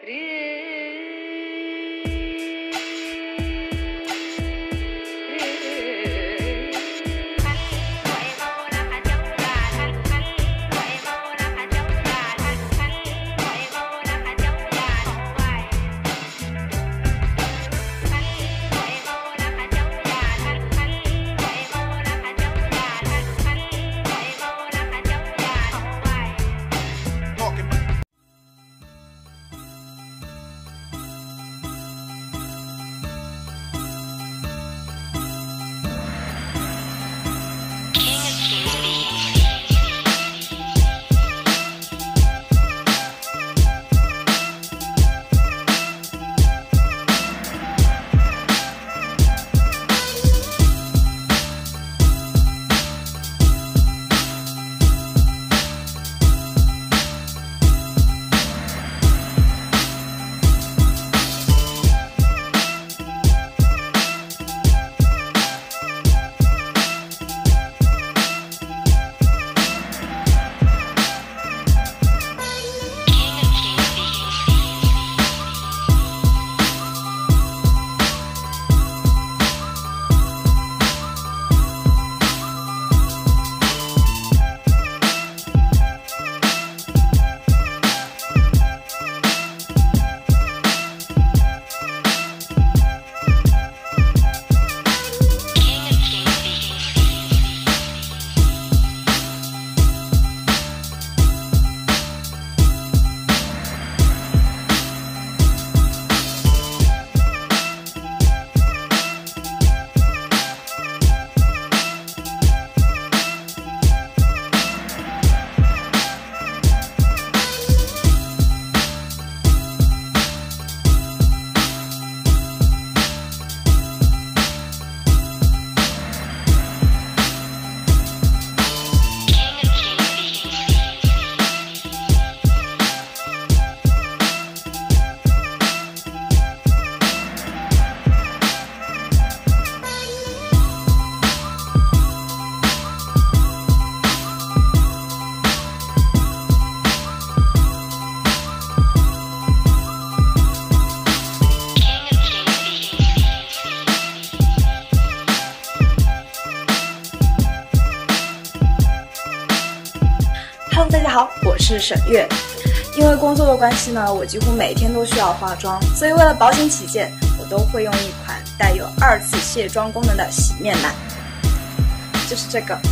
Hello， 大家好，我是沈月。因为工作的关系呢，我几乎每天都需要化妆，所以为了保险起见，我都会用一款带有2次卸妆功能的洗面奶，就是这个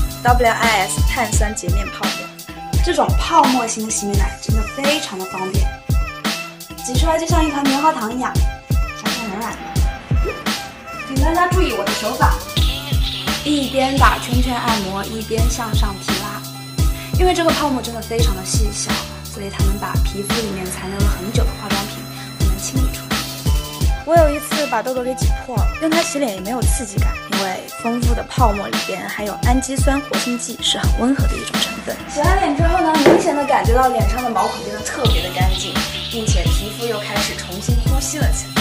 WIS 碳酸洁面泡沫。这种泡沫型的洗面奶真的非常的方便，挤出来就像一团棉花糖一样，香香软软的。请大家注意我的手法，一边打圈圈按摩，一边向上提拉。因为这个泡沫真的非常的细小，所以它能把皮肤里面残留了很久的化妆品都能清理出来。我有一次把痘痘给挤破了，用它洗脸也没有刺激感，因为丰富的泡沫里边含有氨基酸活性剂，是很温和的一种成分。洗完脸之后呢，明显的感觉到脸上的毛孔变得特别的干净，并且皮肤又开始重新呼吸了起来。